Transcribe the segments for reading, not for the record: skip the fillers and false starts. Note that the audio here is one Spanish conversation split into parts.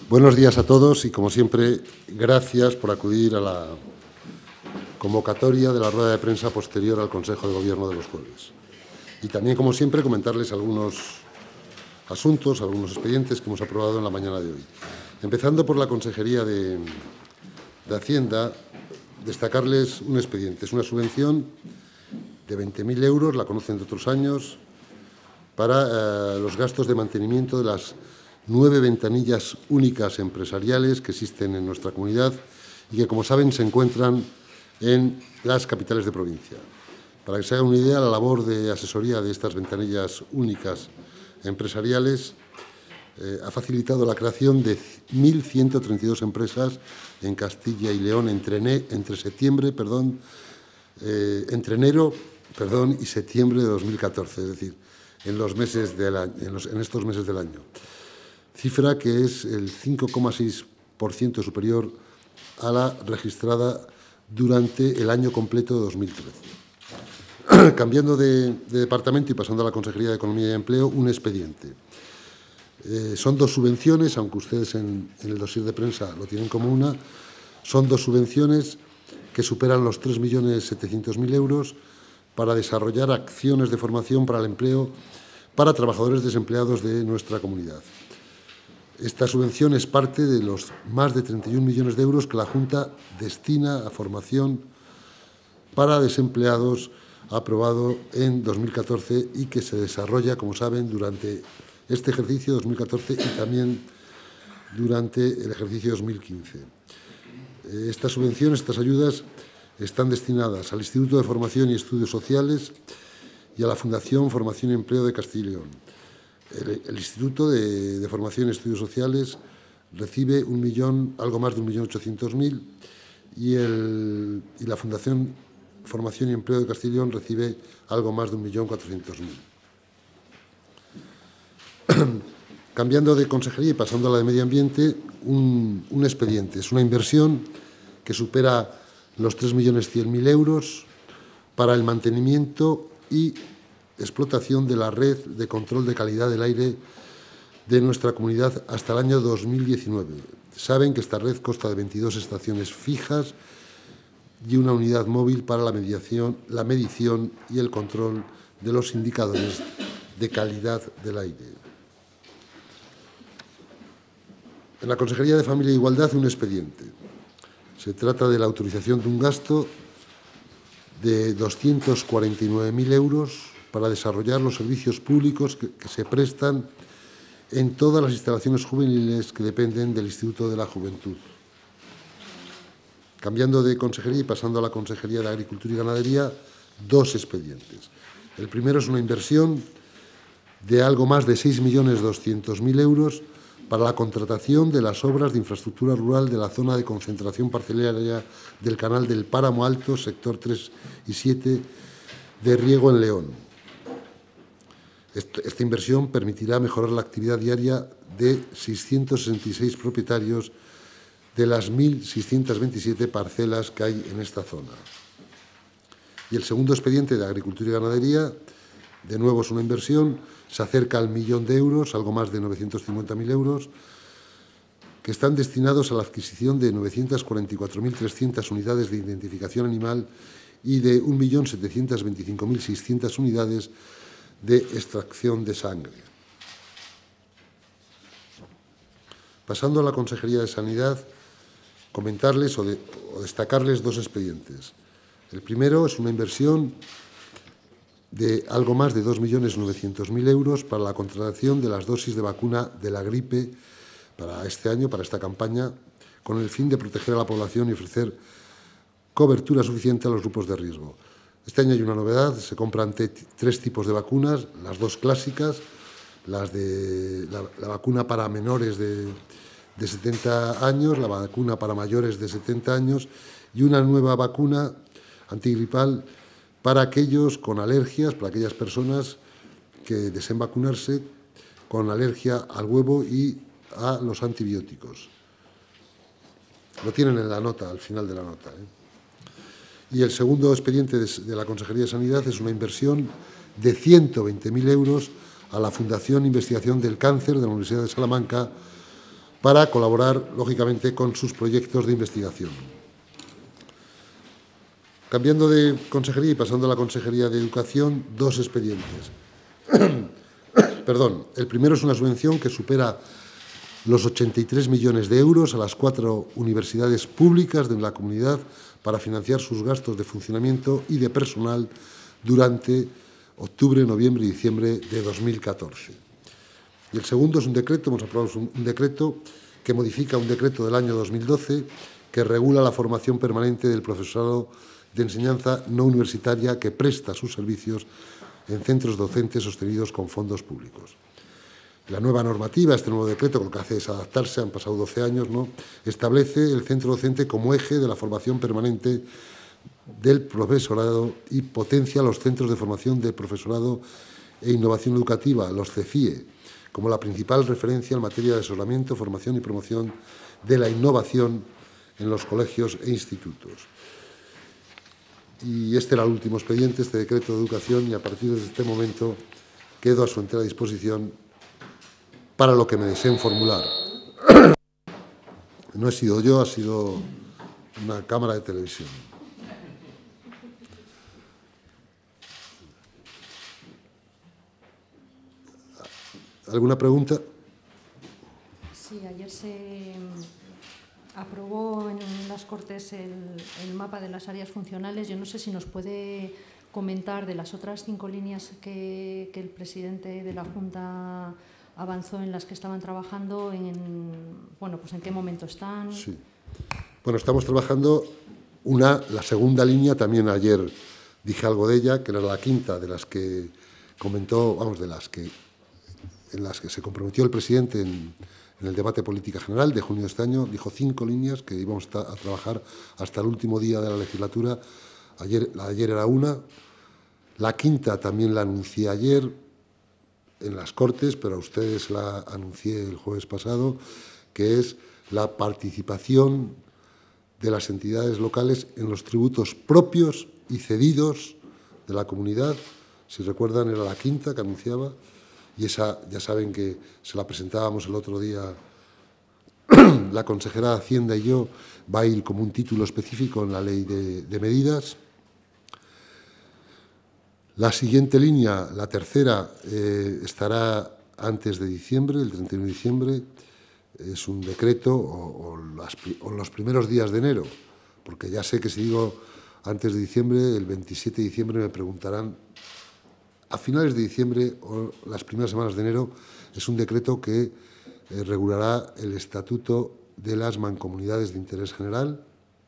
Buenos días a todos y, como siempre, gracias por acudir a la convocatoria de la rueda de prensa posterior al Consejo de Gobierno de los jueves. Y también, como siempre, comentarles algunos asuntos, algunos expedientes que hemos aprobado en la mañana de hoy. Empezando por la Consejería de Hacienda, destacarles un expediente. Es una subvención de 20.000 euros, la conocen de otros años, para los gastos de mantenimiento de las 9 ventanillas únicas empresariales que existen en nuestra comunidad y que, como saben, se encuentran en las capitales de provincia. Para que se hagan una idea, la labor de asesoría de estas ventanillas únicas empresariales ha facilitado la creación de 1.132 empresas en Castilla y León entre enero y septiembre de 2014, es decir, en estos meses del año. Cifra que es el 5,6% superior a la registrada durante el año completo de 2013. Cambiando de departamento y pasando a la Consejería de Economía y Empleo, un expediente. Son dos subvenciones, aunque ustedes en el dossier de prensa lo tienen como una, son dos subvenciones que superan los 3.700.000 euros para desarrollar acciones de formación para el empleo para trabajadores desempleados de nuestra comunidad. Esta subvención es parte de los más de 31 millones de euros que la Junta destina a formación para desempleados aprobado en 2014 y que se desarrolla, como saben, durante este ejercicio 2014 y también durante el ejercicio 2015. Estas subvenciones, estas ayudas, están destinadas al Instituto de Formación y Estudios Sociales y a la Fundación Formación y Empleo de Castilla y León. El Instituto de Formación y Estudios Sociales recibe algo más de 1.800.000 y la Fundación Formación y Empleo de Castilla y León recibe algo más de 1.400.000. Cambiando de consejería y pasando a la de Medio Ambiente, un expediente. Es una inversión que supera los 3.100.000 euros para el mantenimiento y explotación de la red de control de calidad del aire de nuestra comunidad hasta el año 2019. Saben que esta red consta de 22 estaciones fijas y una unidad móvil para la medición y el control de los indicadores de calidad del aire. En la Consejería de Familia e Igualdad, un expediente. Se trata de la autorización de un gasto de 249.000 euros para desarrollar los servicios públicos que se prestan en todas las instalaciones juveniles que dependen del Instituto de la Juventud. Cambiando de consejería y pasando a la Consejería de Agricultura y Ganadería, dos expedientes. El primero es una inversión de algo más de 6.200.000 euros para la contratación de las obras de infraestructura rural de la zona de concentración parcelaria del Canal del Páramo Alto, sector 3 y 7 de riego en León. Esta inversión permitirá mejorar la actividad diaria de 666 propietarios de las 1.627 parcelas que hay en esta zona. Y el segundo expediente de Agricultura y Ganadería, de nuevo es una inversión, se acerca al 1.000.000 de euros, algo más de 950.000 euros, que están destinados a la adquisición de 944.300 unidades de identificación animal y de 1.725.600 unidades de extracción de sangre. Pasando a la Consejería de Sanidad, comentarles o destacarles dos expedientes. El primero es una inversión de algo más de 2.900.000 euros para la contratación de las dosis de vacuna de la gripe para este año, para esta campaña, con el fin de proteger a la población y ofrecer cobertura suficiente a los grupos de riesgo. Este año hay una novedad, se compran tres tipos de vacunas, las dos clásicas, la vacuna para menores de 70 años, la vacuna para mayores de 70 años y una nueva vacuna antigripal para aquellos con alergias, para aquellas personas que deseen vacunarse con alergia al huevo y a los antibióticos. Lo tienen en la nota, al final de la nota. Y el segundo expediente de la Consejería de Sanidad es una inversión de 120.000 euros a la Fundación Investigación del Cáncer de la Universidad de Salamanca para colaborar, lógicamente, con sus proyectos de investigación. Cambiando de consejería y pasando a la Consejería de Educación, dos expedientes. Perdón, el primero es una subvención que supera los 83 millones de euros a las 4 universidades públicas de la comunidad para financiar sus gastos de funcionamiento y de personal durante octubre, noviembre y diciembre de 2014. Y el segundo es un decreto, hemos aprobado un decreto que modifica un decreto del año 2012 que regula la formación permanente del profesorado de enseñanza no universitaria que presta sus servicios en centros docentes sostenidos con fondos públicos. La nueva normativa, este nuevo decreto, lo que hace es adaptarse, han pasado 12 años, ¿no? Establece el centro docente como eje de la formación permanente del profesorado y potencia los centros de formación de profesorado e innovación educativa, los CEFIE, como la principal referencia en materia de asesoramiento, formación y promoción de la innovación en los colegios e institutos. Y este era el último expediente, este decreto de educación, y a partir de este momento quedo a su entera disposición para lo que me deseen formular. No he sido yo, ha sido una cámara de televisión. ¿Alguna pregunta? Sí, ayer se aprobó en las Cortes el mapa de las áreas funcionales. Yo no sé si nos puede comentar de las otras 5 líneas que el presidente de la Junta avanzó en las que estaban trabajando, bueno, pues en qué momento están. Sí. Bueno, estamos trabajando la segunda línea, también ayer dije algo de ella, que era la quinta de las que comentó, vamos, en las que se comprometió el presidente en el debate política general de junio de este año. Dijo 5 líneas que íbamos a trabajar hasta el último día de la legislatura. La de ayer era una. La quinta también la anuncié ayer en las Cortes, pero a ustedes la anuncié el jueves pasado, que es la participación de las entidades locales en los tributos propios y cedidos de la comunidad. Si recuerdan, era la quinta que anunciaba, y esa ya saben que se la presentábamos el otro día la consejera de Hacienda y yo. Va a ir como un título específico en la ley de medidas. La siguiente línea, la tercera, estará antes de diciembre, el 31 de diciembre. Es un decreto o los primeros días de enero, porque ya sé que si digo antes de diciembre, el 27 de diciembre me preguntarán. A finales de diciembre o las primeras semanas de enero es un decreto que regulará el estatuto de las mancomunidades de interés general,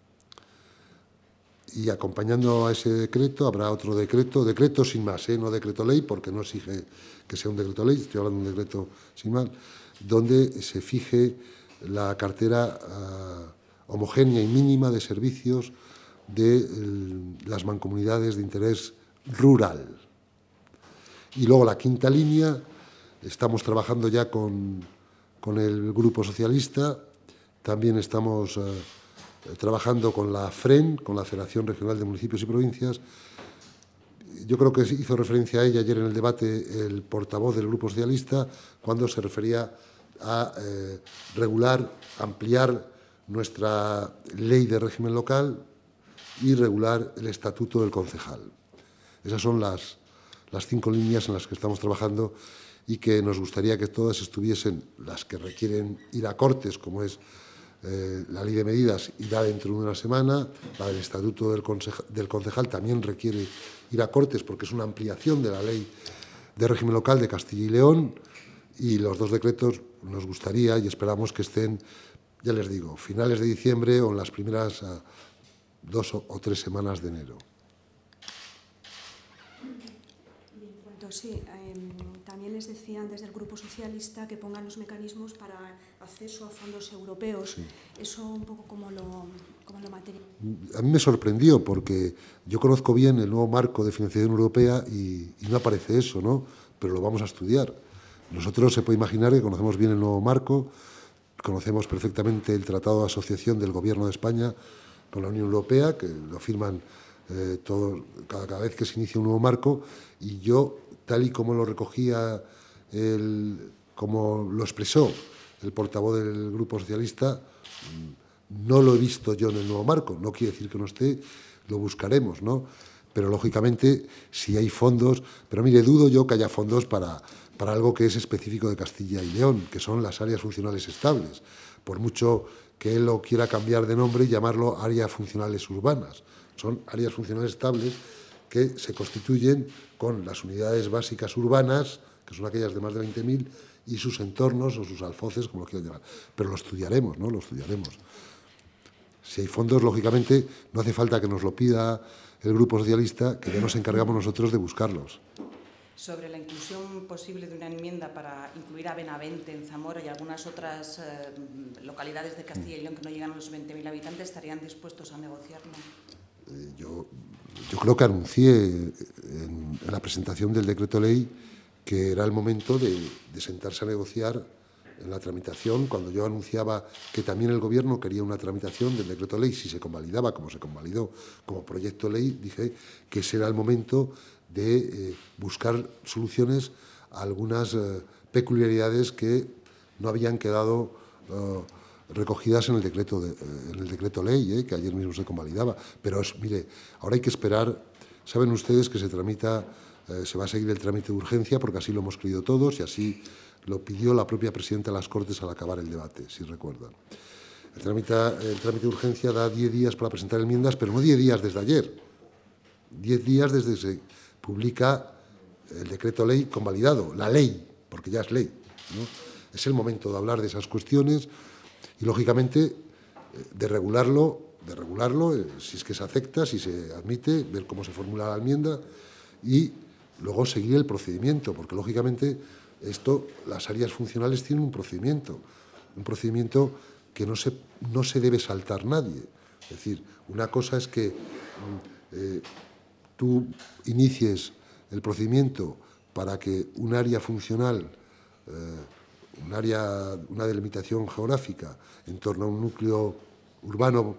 y acompañando a ese decreto habrá otro decreto sin más, no decreto ley, porque no exige que sea un decreto ley, estoy hablando de un decreto sin más, donde se fije la cartera homogénea y mínima de servicios de las mancomunidades de interés rural. Y luego la quinta línea, estamos trabajando ya con el Grupo Socialista, también estamos trabajando con la FREN, con la Federación Regional de Municipios y Provincias. Yo creo que hizo referencia a ella ayer en el debate el portavoz del Grupo Socialista, cuando se refería a regular, ampliar nuestra ley de régimen local y regular el estatuto del concejal. Esas son las 5 líneas en las que estamos trabajando y que nos gustaría que todas estuviesen, las que requieren ir a Cortes, como es la ley de medidas, irá dentro de una semana. La del estatuto del concejal también requiere ir a Cortes porque es una ampliación de la ley de régimen local de Castilla y León, y los 2 decretos nos gustaría y esperamos que estén, ya les digo, finales de diciembre o en las primeras 2 o 3 semanas de enero. Sí, también les decían desde el Grupo Socialista que pongan los mecanismos para acceso a fondos europeos. Sí. Eso un poco como lo material. A mí me sorprendió porque yo conozco bien el nuevo marco de financiación europea y no aparece eso, ¿no? Pero lo vamos a estudiar. Nosotros se puede imaginar que conocemos bien el nuevo marco, conocemos perfectamente el Tratado de Asociación del Gobierno de España con la Unión Europea, que lo firman cada vez que se inicia un nuevo marco, y yo, tal y como lo recogía, como lo expresó el portavoz del Grupo Socialista, no lo he visto yo en el nuevo marco. No quiere decir que no esté, lo buscaremos, ¿no? Pero, lógicamente, si hay fondos... Pero, mire, dudo yo que haya fondos para algo que es específico de Castilla y León, que son las áreas funcionales estables, por mucho que él lo quiera cambiar de nombre y llamarlo áreas funcionales urbanas. Son áreas funcionales estables que se constituyen con las unidades básicas urbanas, que son aquellas de más de 20.000, y sus entornos o sus alfoces, como lo quieran llamar. Pero lo estudiaremos, ¿no? Lo estudiaremos. Si hay fondos, lógicamente, no hace falta que nos lo pida el Grupo Socialista, que ya nos encargamos nosotros de buscarlos. Sobre la inclusión posible de una enmienda para incluir a Benavente, en Zamora y algunas otras localidades de Castilla y León que no llegan a los 20.000 habitantes, ¿estarían dispuestos a negociarlo? Yo creo que anuncié en la presentación del decreto ley que era el momento de sentarse a negociar en la tramitación. Cuando yo anunciaba que también el Gobierno quería una tramitación del decreto ley, si se convalidaba, como se convalidó como proyecto ley, dije que ese era el momento de buscar soluciones a algunas peculiaridades que no habían quedado recogidas en el decreto ley, que ayer mismo se convalidaba. Pero, mire, ahora hay que esperar. Saben ustedes que se va a seguir el trámite de urgencia, porque así lo hemos creído todos y así lo pidió la propia presidenta de las Cortes al acabar el debate, si recuerdan. El trámite de urgencia da 10 días para presentar enmiendas, pero no 10 días desde ayer, 10 días desde que se publica el decreto ley convalidado, la ley, porque ya es ley, ¿no? Es el momento de hablar de esas cuestiones y, lógicamente, de regularlo, si es que se acepta, si se admite, ver cómo se formula la enmienda y luego seguir el procedimiento, porque, lógicamente, las áreas funcionales tienen un procedimiento que no se debe saltar nadie. Es decir, una cosa es que tú inicies el procedimiento para que un área funcional, una delimitación geográfica en torno a un núcleo urbano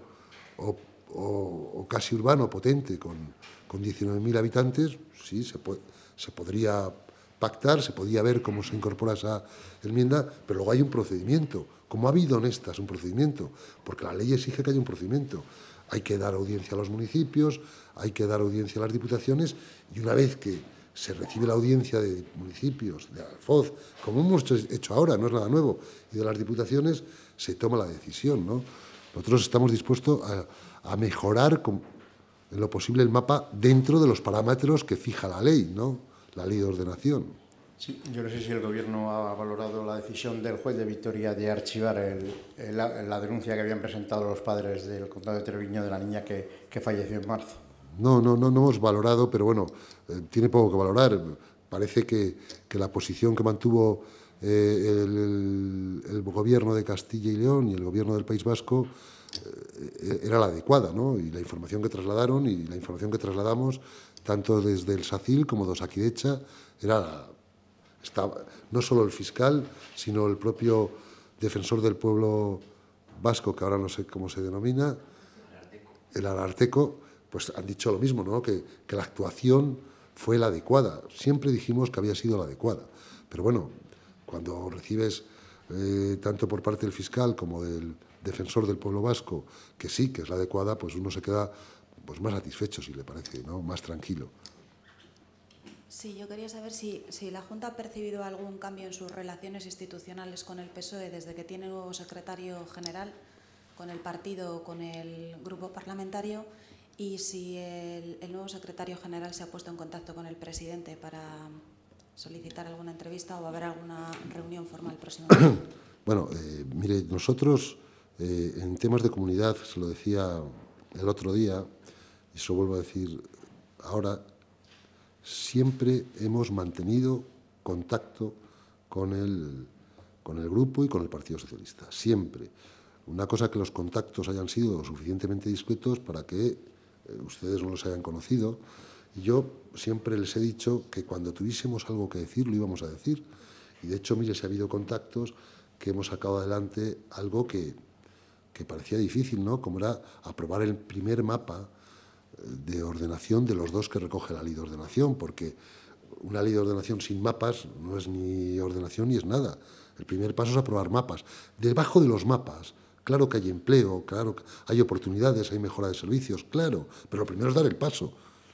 o casi urbano potente con 19.000 habitantes, sí, se podría pactar, se podía ver cómo se incorpora esa enmienda, pero luego hay un procedimiento, como ha habido en estas, un procedimiento, porque la ley exige que haya un procedimiento. Hay que dar audiencia a los municipios, hay que dar audiencia a las diputaciones y una vez que se recibe la audiencia de municipios, de Alfoz, como hemos hecho ahora, no es nada nuevo, y de las diputaciones, se toma la decisión, ¿no? Nosotros estamos dispuestos a mejorar en lo posible el mapa dentro de los parámetros que fija la ley, ¿no? La ley de ordenación. Sí, yo no sé si el Gobierno ha valorado la decisión del juez de Vitoria de archivar la denuncia que habían presentado los padres del Condado de Treviño de la niña que falleció en marzo. No hemos valorado, pero bueno, tiene poco que valorar. Parece que la posición que mantuvo el Gobierno de Castilla y León y el Gobierno del País Vasco era la adecuada, ¿no? Y la información que trasladaron y la información que trasladamos, tanto desde el SACIL como de Osakidecha, no solo el fiscal, sino el propio defensor del pueblo vasco, que ahora no sé cómo se denomina, el Ararteko, pues han dicho lo mismo, ¿no? Que la actuación fue la adecuada. Siempre dijimos que había sido la adecuada. Pero bueno, cuando recibes tanto por parte del fiscal como del defensor del pueblo vasco que sí, que es la adecuada, pues uno se queda pues más satisfecho, si le parece, ¿no? Más tranquilo. Sí, yo quería saber si la Junta ha percibido algún cambio en sus relaciones institucionales con el PSOE desde que tiene nuevo secretario general, con el partido, con el grupo parlamentario, y si el nuevo secretario general se ha puesto en contacto con el presidente para solicitar alguna entrevista o va a haber alguna reunión formal próximamente. Bueno, mire, nosotros en temas de comunidad, se lo decía el otro día, y se lo vuelvo a decir ahora, siempre hemos mantenido contacto con el grupo y con el Partido Socialista, siempre. Una cosa que los contactos hayan sido suficientemente discretos para que ustedes no los hayan conocido. Y yo siempre les he dicho que cuando tuviésemos algo que decir, lo íbamos a decir. Y de hecho, mire, si ha habido contactos que hemos sacado adelante algo que parecía difícil, ¿no? Como era aprobar el primer mapa de ordenación de los dos que recoge la ley de ordenación, porque una ley de ordenación sin mapas no es ni ordenación ni es nada. El primer paso es aprobar mapas. Debajo de los mapas, claro que hay empleo, claro que hay oportunidades, hay mejora de servicios, claro, pero lo primero es dar el paso.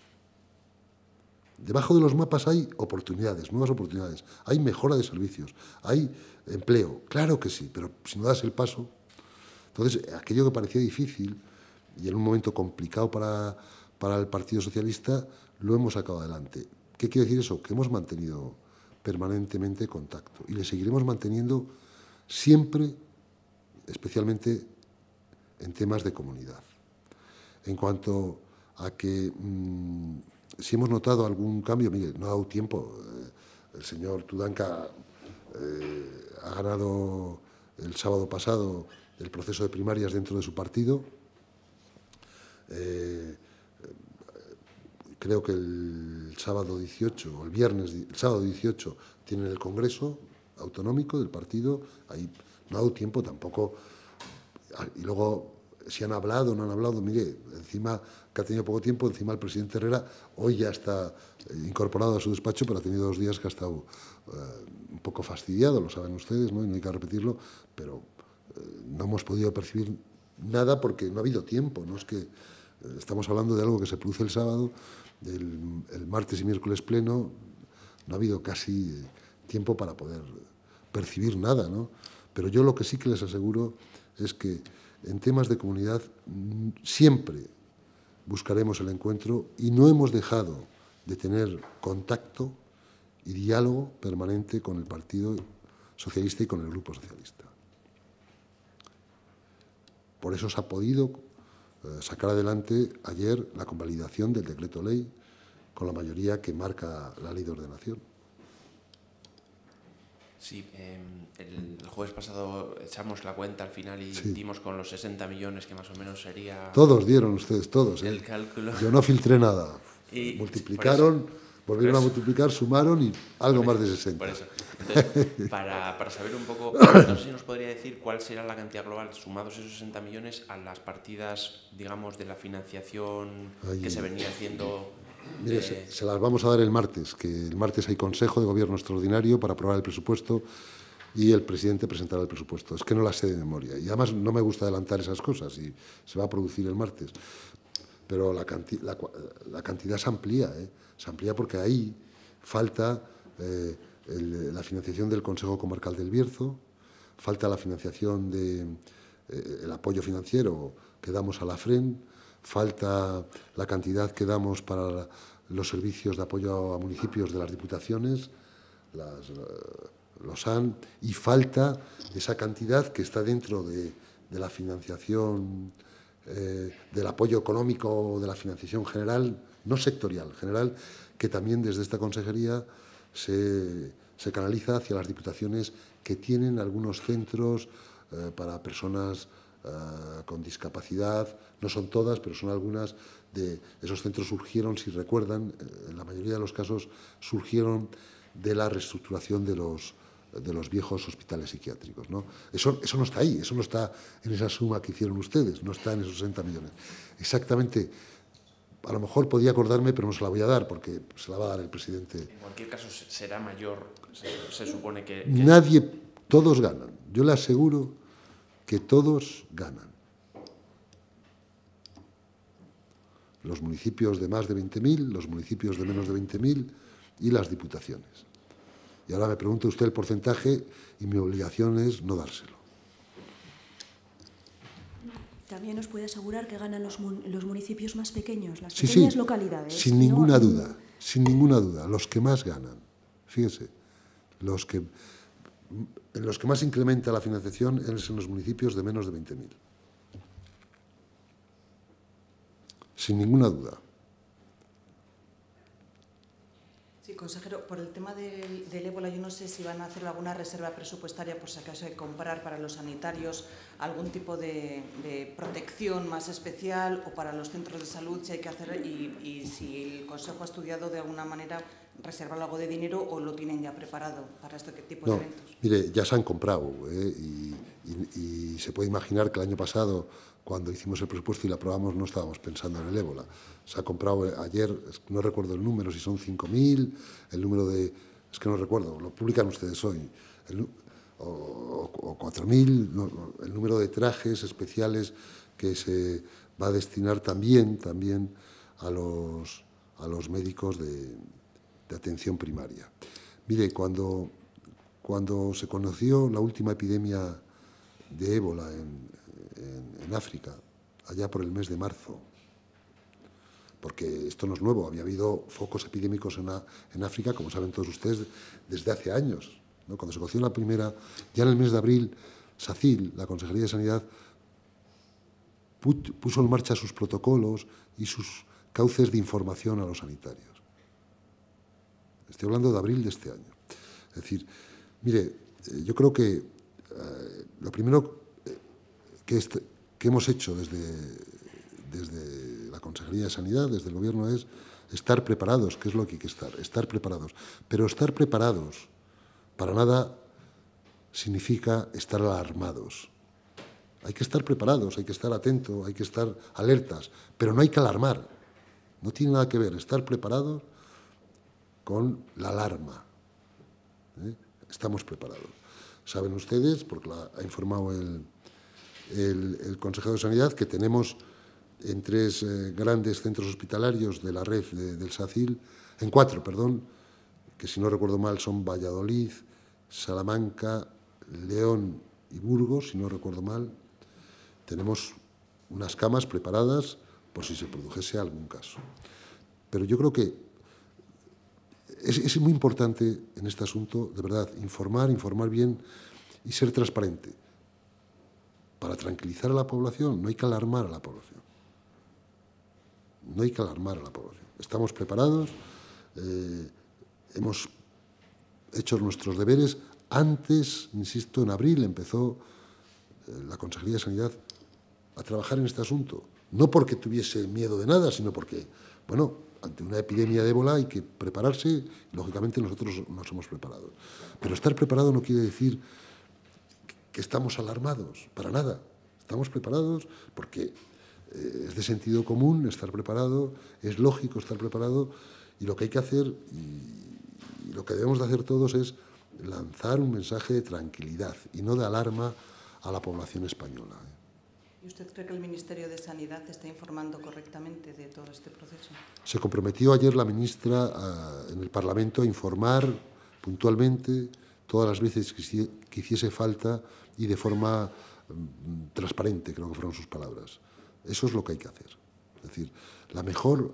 Debajo de los mapas hay oportunidades, nuevas oportunidades, hay mejora de servicios, hay empleo, claro que sí, pero si no das el paso... Entonces, aquello que parecía difícil y en un momento complicado para el Partido Socialista, lo hemos sacado adelante. ¿Qué quiere decir eso? Que hemos mantenido permanentemente contacto y le seguiremos manteniendo siempre, especialmente en temas de comunidad. En cuanto a que si hemos notado algún cambio, mire, no ha dado tiempo. El señor Tudanca ha ganado el sábado pasado el proceso de primarias dentro de su partido. Creo que el sábado 18 o el sábado 18 tienen el Congreso Autonómico del partido. Ahí no ha dado tiempo tampoco. Y luego, si han hablado o no han hablado, mire, encima que ha tenido poco tiempo, encima el presidente Herrera hoy ya está incorporado a su despacho, pero ha tenido 2 días que ha estado un poco fastidiado, lo saben ustedes, ¿no? Y no hay que repetirlo, pero no hemos podido percibir nada porque no ha habido tiempo, ¿no? Es que estamos hablando de algo que se produce el sábado, el martes y miércoles pleno, no ha habido casi tiempo para poder percibir nada, ¿no? Pero yo lo que sí que les aseguro es que en temas de comunidad siempre buscaremos el encuentro y no hemos dejado de tener contacto y diálogo permanente con el Partido Socialista y con el Grupo Socialista. Por eso se ha podido sacar adelante ayer la convalidación del decreto ley con la mayoría que marca la ley de ordenación. Sí, el jueves pasado echamos la cuenta al final y dimos con los 60 millones que más o menos sería... Todos dieron ustedes, todos. El cálculo. Yo no filtré nada. Y multiplicaron, volvieron a multiplicar, sumaron y algo más de 60. Por eso. Entonces, para saber un poco, no sé si nos podría decir cuál será la cantidad global sumados esos 60 millones a las partidas, digamos, de la financiación que se venía haciendo... Mire, se las vamos a dar el martes, que el martes hay Consejo de Gobierno Extraordinario para aprobar el presupuesto y el presidente presentará el presupuesto. Es que no las sé de memoria y además no me gusta adelantar esas cosas y se va a producir el martes. Pero la cantidad se amplía, se amplía porque ahí falta la financiación del Consejo Comarcal del Bierzo, falta la financiación del apoyo financiero que damos a la FREN, falta la cantidad que damos para los servicios de apoyo a municipios de las diputaciones, los SAN, y falta esa cantidad que está dentro de la financiación, del apoyo económico, de la financiación general, no sectorial, general, que también desde esta consejería se canaliza hacia las diputaciones que tienen algunos centros para personas con discapacidad. No son todas, pero son algunas de esos centros. Surgieron, si recuerdan, en la mayoría de los casos surgieron de la reestructuración de los viejos hospitales psiquiátricos, ¿no? Eso no está ahí, eso no está en esa suma que hicieron ustedes, no está en esos 60 millones. Exactamente, a lo mejor podía acordarme, pero no se la voy a dar porque se la va a dar el presidente. En cualquier caso será mayor, se supone que... Nadie, todos ganan. Yo le aseguro que todos ganan. Los municipios de más de 20.000, los municipios de menos de 20.000 y las diputaciones. Y ahora me pregunta usted el porcentaje y mi obligación es no dárselo. También nos puede asegurar que ganan los municipios más pequeños, las pequeñas localidades. Sin ninguna duda, sin ninguna duda, los que más ganan. Fíjese, en los que más incrementa la financiación es en los municipios de menos de 20.000. Sin ninguna duda. Sí, consejero, por el tema del ébola, yo no sé si van a hacer alguna reserva presupuestaria por si acaso hay que comprar para los sanitarios algún tipo de protección más especial o para los centros de salud si hay que hacer y si el Consejo ha estudiado de alguna manera reservar algo de dinero o lo tienen ya preparado para este tipo de eventos. Mire, ya se han comprado y se puede imaginar que el año pasado, cuando hicimos el presupuesto y lo aprobamos, no estábamos pensando en el ébola. Se ha comprado ayer, no recuerdo el número, si son 5.000, el número de... Es que no recuerdo, lo publican ustedes hoy. o 4.000, el número de trajes especiales que se va a destinar también a los médicos de atención primaria. Mire, cuando se conoció la última epidemia de ébola en África, allá por el mes de marzo, porque esto no es nuevo, había habido focos epidémicos en África, como saben todos ustedes, desde hace años, ¿no? Cuando se conoció la primera, ya en el mes de abril, SACIL, la Consejería de Sanidad, puso en marcha sus protocolos y sus cauces de información a los sanitarios. Estoy hablando de abril de este año. Es decir, mire, yo creo que lo primero que hemos hecho desde la Consejería de Sanidad, desde el Gobierno, es estar preparados, que es lo que hay que estar preparados. Pero estar preparados para nada significa estar alarmados. Hay que estar preparados, hay que estar atentos, hay que estar alertas, pero no hay que alarmar. No tiene nada que ver estar preparados con la alarma. Estamos preparados. Saben ustedes, porque ha informado el consejero de Sanidad, que tenemos en 3 grandes centros hospitalarios de la red del SACIL, en 4, perdón, que si no recuerdo mal son Valladolid, Salamanca, León y Burgos, si no recuerdo mal. Tenemos unas camas preparadas por si se produjese algún caso. Pero yo creo que es muy importante en este asunto, de verdad, informar bien y ser transparente. Para tranquilizar a la población, no hay que alarmar a la población. No hay que alarmar a la población. Estamos preparados, hemos hecho nuestros deberes. Antes, insisto, en abril empezó la Consejería de Sanidad a trabajar en este asunto. No porque tuviese miedo de nada, sino porque, bueno, ante una epidemia de ébola hay que prepararse y, lógicamente, nosotros nos hemos preparado. Pero estar preparado no quiere decir que estamos alarmados, para nada. Estamos preparados porque es de sentido común estar preparado, es lógico estar preparado, y lo que hay que hacer, y lo que debemos de hacer todos, es lanzar un mensaje de tranquilidad y no de alarma a la población española. ¿Y usted cree que el Ministerio de Sanidad está informando correctamente de todo este proceso? Se comprometió ayer la ministra en el Parlamento a informar puntualmente todas las veces que hiciese falta y de forma transparente, creo que fueron sus palabras. Eso es lo que hay que hacer. Es decir, la mejor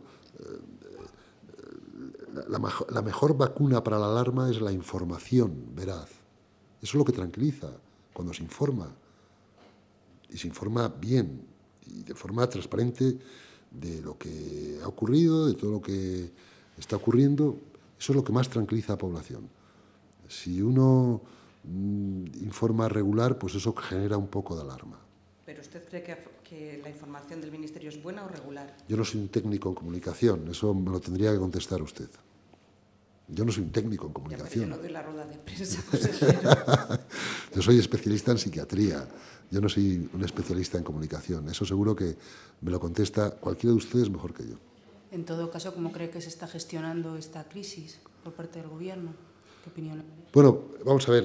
vacuna para la alarma es la información veraz. Eso es lo que tranquiliza, cuando se informa. Y se informa bien y de forma transparente de lo que ha ocurrido, de todo lo que está ocurriendo. Eso es lo que más tranquiliza a la población. Si uno informa regular, pues eso genera un poco de alarma. ¿Pero usted cree que la información del Ministerio es buena o regular? Yo no soy un técnico en comunicación, eso me lo tendría que contestar usted. Yo no soy un técnico en comunicación. Ya, pero yo no doy la rueda de prensa, consejero. Yo soy especialista en psiquiatría, yo no soy un especialista en comunicación. Eso seguro que me lo contesta cualquiera de ustedes mejor que yo. En todo caso, ¿cómo cree que se está gestionando esta crisis por parte del Gobierno? ¿Qué opinión? Bueno, vamos a ver.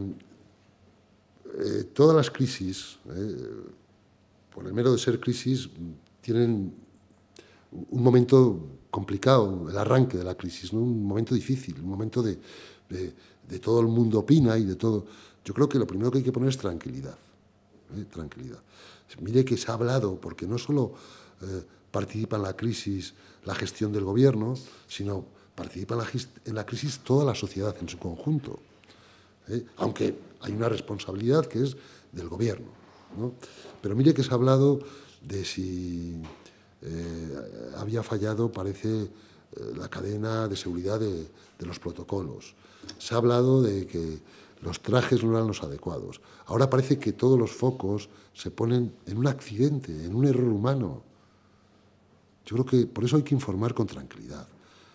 Todas las crisis, por el mero de ser crisis, tienen un momento complicado, el arranque de la crisis, ¿no? Un momento difícil, un momento de todo el mundo opina y de todo. Yo creo que lo primero que hay que poner es tranquilidad. Tranquilidad. Mire que se ha hablado, porque no solo participa en la crisis la gestión del Gobierno, sino participa en la crisis toda la sociedad en su conjunto. Aunque hay una responsabilidad que es del Gobierno, ¿no? Pero mire que se ha hablado de si había fallado, parece, la cadena de seguridad de los protocolos. Se ha hablado de que los trajes no eran los adecuados. Ahora parece que todos los focos se ponen en un accidente, en un error humano. Yo creo que por eso hay que informar con tranquilidad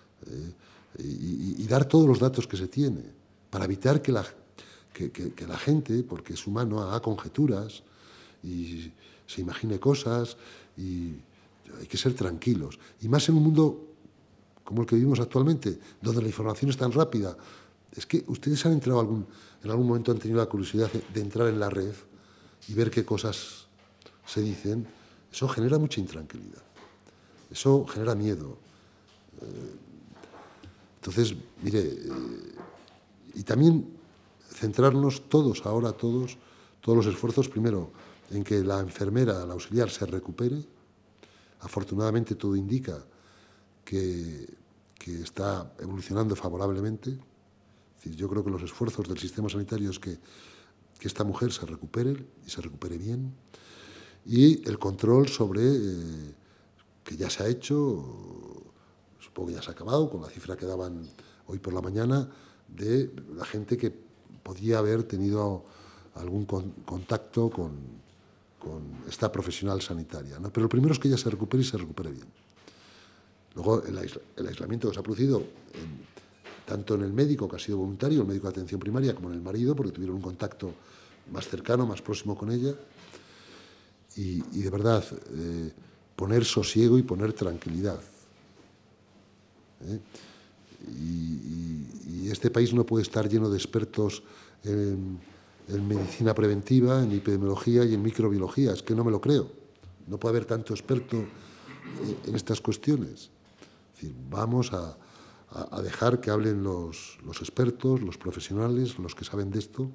y dar todos los datos que se tiene, para evitar que la gente, porque es humano, haga conjeturas y se imagine cosas, y hay que ser tranquilos. Y más en un mundo como el que vivimos actualmente, donde la información es tan rápida, es que ustedes han entrado en algún momento, han tenido la curiosidad de entrar en la red y ver qué cosas se dicen. Eso genera mucha intranquilidad, eso genera miedo. Entonces, mire, y también centrarnos todos los esfuerzos, primero, en que la enfermera, la auxiliar, se recupere. Afortunadamente todo indica que está evolucionando favorablemente. Es decir, yo creo que los esfuerzos del sistema sanitario es que esta mujer se recupere y se recupere bien. Y el control sobre, que ya se ha hecho, supongo que ya se ha acabado, con la cifra que daban hoy por la mañana, de la gente que podía haber tenido algún contacto con esta profesional sanitaria, ¿no? Pero lo primero es que ella se recupere y se recupere bien. Luego, el aislamiento que se ha producido, tanto en el médico, que ha sido voluntario, el médico de atención primaria, como en el marido, porque tuvieron un contacto más cercano, más próximo con ella. Y de verdad, poner sosiego y poner tranquilidad. Y este país no puede estar lleno de expertos en medicina preventiva, en epidemiología y en microbiología. Es que no me lo creo. No puede haber tanto experto en estas cuestiones. Es decir, vamos a dejar que hablen los expertos, los profesionales, los que saben de esto.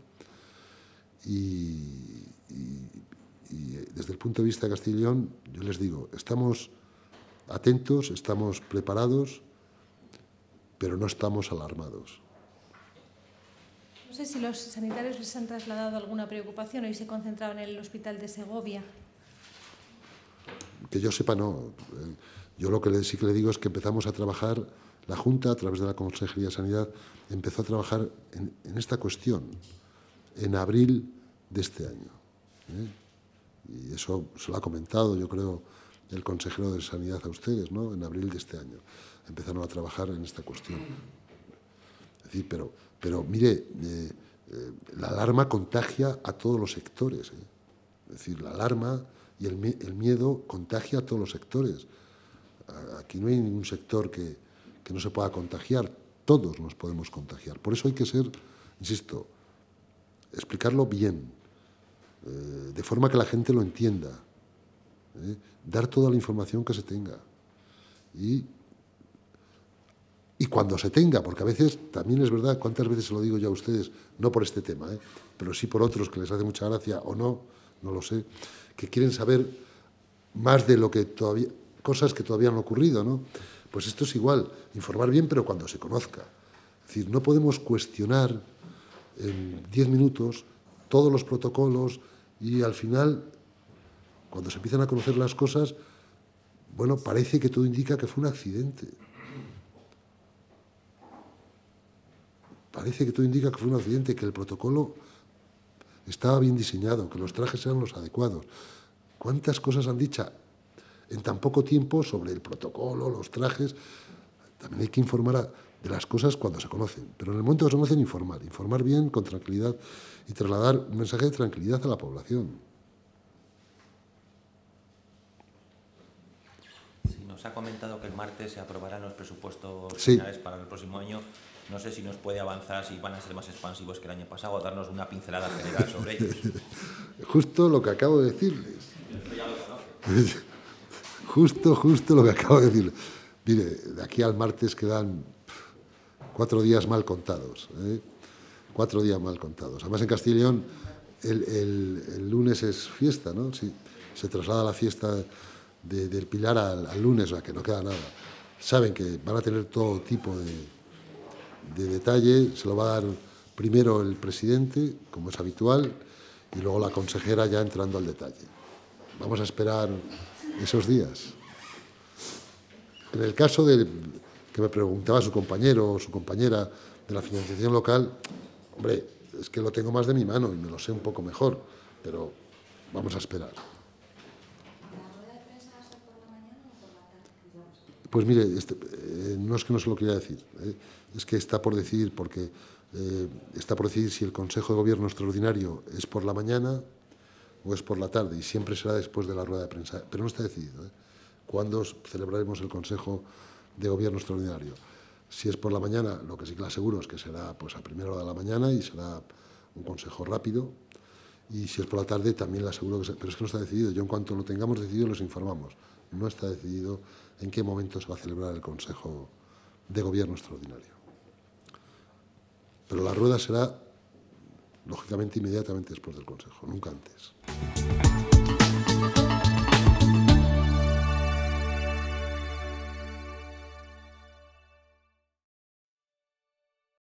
Y desde el punto de vista de Castilla y León, yo les digo, estamos atentos, estamos preparados, pero no estamos alarmados. No sé si los sanitarios les han trasladado alguna preocupación. Hoy se concentraban en el hospital de Segovia. Que yo sepa, no. Yo lo que sí que le digo es que empezamos a trabajar, la Junta, a través de la Consejería de Sanidad, empezó a trabajar en esta cuestión en abril de este año. Y eso se lo ha comentado, yo creo, el consejero de Sanidad a ustedes, ¿no? En abril de este año empezaron a trabajar en esta cuestión. Es decir, pero mire, la alarma contagia a todos los sectores. Es decir, la alarma y el miedo contagia a todos los sectores. Aquí no hay ningún sector que no se pueda contagiar. Todos nos podemos contagiar. Por eso hay que ser, insisto, explicarlo bien, de forma que la gente lo entienda, dar toda la información que se tenga. Y cuando se tenga, porque a veces, también es verdad, cuántas veces se lo digo yo a ustedes, no por este tema, pero sí por otros que les hace mucha gracia o no lo sé, que quieren saber más de lo que todavía, cosas que todavía han ocurrido, ¿no? Pues esto es igual, informar bien, pero cuando se conozca. Es decir, no podemos cuestionar en 10 minutos todos los protocolos y al final, cuando se empiezan a conocer las cosas, bueno, parece que todo indica que fue un accidente. Parece que todo indica que fue un accidente, que el protocolo estaba bien diseñado, que los trajes eran los adecuados. ¿Cuántas cosas han dicho en tan poco tiempo sobre el protocolo, los trajes? También hay que informar de las cosas cuando se conocen, pero en el momento que se conocen, informar bien, con tranquilidad y trasladar un mensaje de tranquilidad a la población. Sí, nos ha comentado que el martes se aprobarán los presupuestos Sí. finales para el próximo año. No sé si nos puede avanzar si van a ser más expansivos que el año pasado o darnos una pincelada general sobre ellos. Justo lo que acabo de decirles. Justo lo que acabo de decirles. Mire, de aquí al martes quedan 4 días mal contados. 4 días mal contados. Además, en Castilla y León el lunes es fiesta, ¿no? Sí, se traslada la fiesta del Pilar al lunes, o sea, que no queda nada. Saben que van a tener todo tipo de detalle, se lo va a dar primero el presidente, como es habitual, y luego la consejera ya entrando al detalle. Vamos a esperar esos días. En el caso de que me preguntaba su compañero o su compañera de la financiación local, hombre, es que lo tengo más de mi mano y me lo sé un poco mejor, pero vamos a esperar. Pues mire, no es que no se lo quiera decir, es que está por decidir, porque está por decidir si el Consejo de Gobierno extraordinario es por la mañana o es por la tarde, y siempre será después de la rueda de prensa, pero no está decidido. ¿Cuándo celebraremos el Consejo de Gobierno extraordinario? Si es por la mañana, lo que sí que le aseguro es que será pues a primera hora de la mañana y será un consejo rápido. Y si es por la tarde, también le aseguro que... Pero es que no está decidido. Yo, en cuanto lo tengamos decidido, los informamos. No está decidido en qué momento se va a celebrar el Consejo de Gobierno extraordinario. Pero la rueda será, lógicamente, inmediatamente después del Consejo, nunca antes.